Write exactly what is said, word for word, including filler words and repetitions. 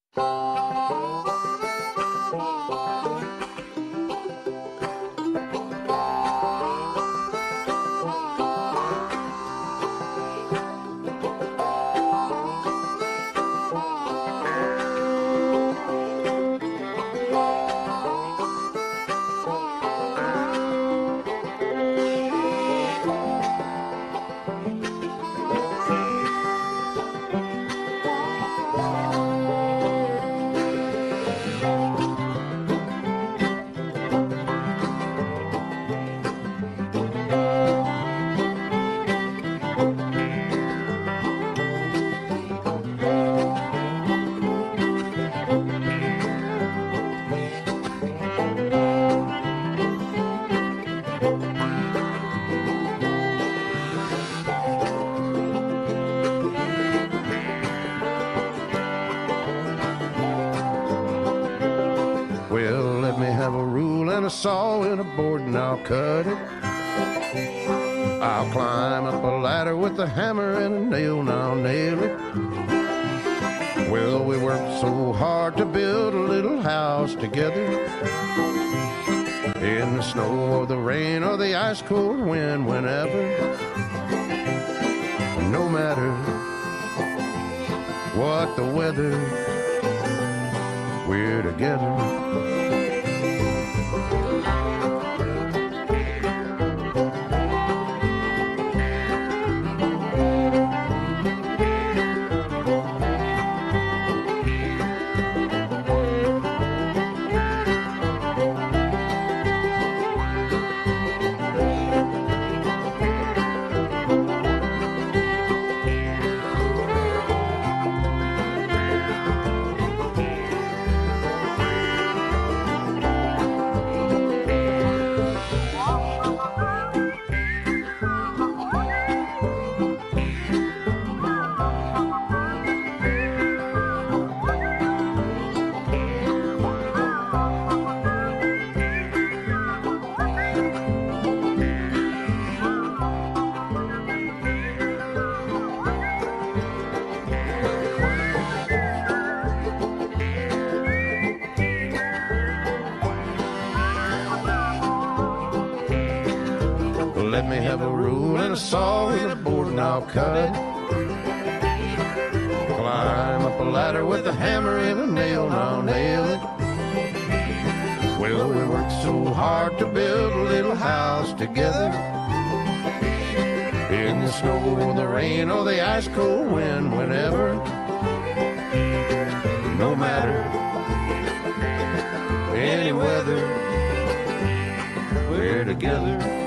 Well, let me have a rule and a saw and a board and I'll cut it. I'll climb up a ladder with a hammer and a nail and I'll nail it. Well, we worked so hard to build a little house together. In the snow or the rain or the ice cold wind, whenever. No matter what the weather, we're together. Let me have a rule and a saw and a board and I'll cut it. Climb up a ladder with a hammer and a nail and I'll nail it. Well, we worked so hard to build a little house together. In the snow or the rain or the ice cold wind, whenever. No matter any weather, we're together.